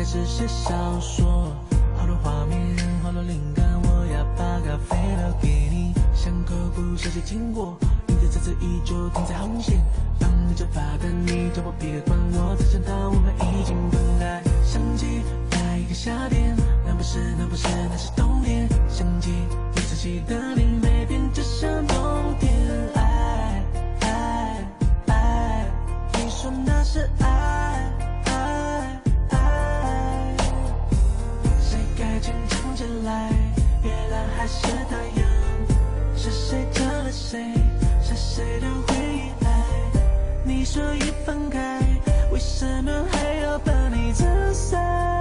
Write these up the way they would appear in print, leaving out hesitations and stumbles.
开始写小说，好多画面，好多灵感，我要把咖啡倒给你。巷口不小心经过，你的车子依旧停在红线，放你就发呆，你叫我别管我，才想到我们已经分开。想起那一个夏天，那不是，那是冬天。想起你自己的脸，每天就像冬天。爱，爱，爱，你说那是爱，爱，爱。谁该坚强起来？月亮还是太阳？是谁救了谁？是谁的回忆爱？你说已分开，为什么还要把你拆散？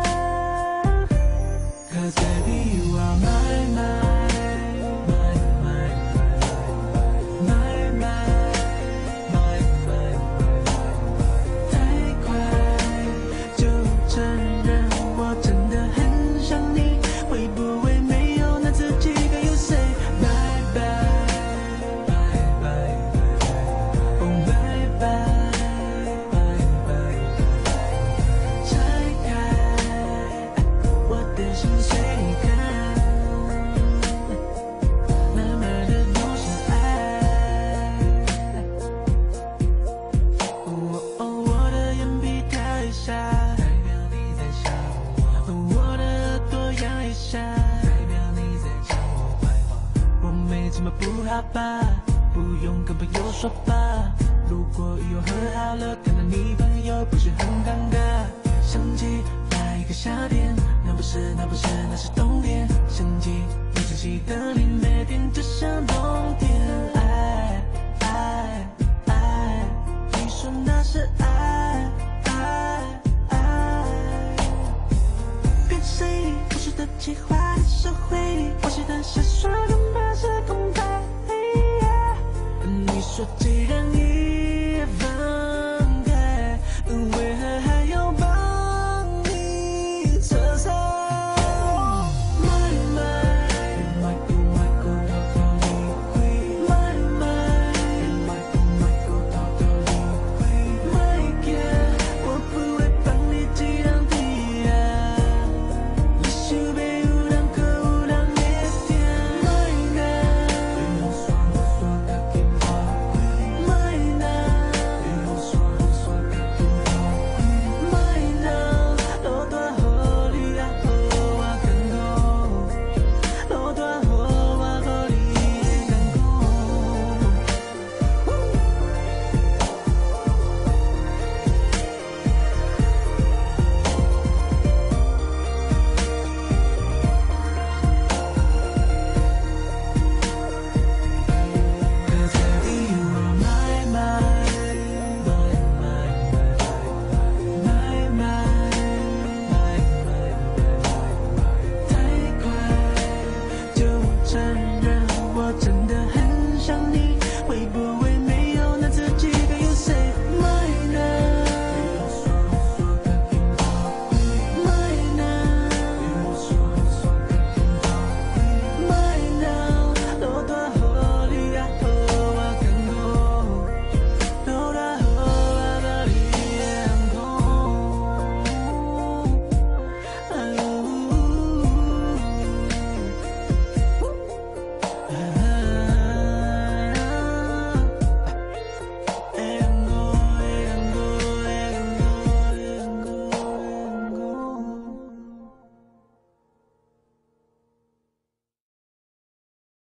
Cause baby you are my my my my my。 太快就承认我真的很想你，会不会没有那自己该有谁 bye bye bye bye oh bye bye bye bye。 拆开我的心随你看，慢慢的都是爱。我的眼皮跳一下，代表你在想我；我的耳朵痒一下，代表你在讲我坏话。我没怎么不好吧，不用跟朋友说吧。如果以后和好了，看到你朋友不是很尴尬。想起那一个夏天，那不是，那是冬天。想起你自己的脸，每天就像冬天。爱，爱，爱，你说那是爱，爱，爱。跟谁不是的计划，是回忆，我写的小说，根本是空白。你说这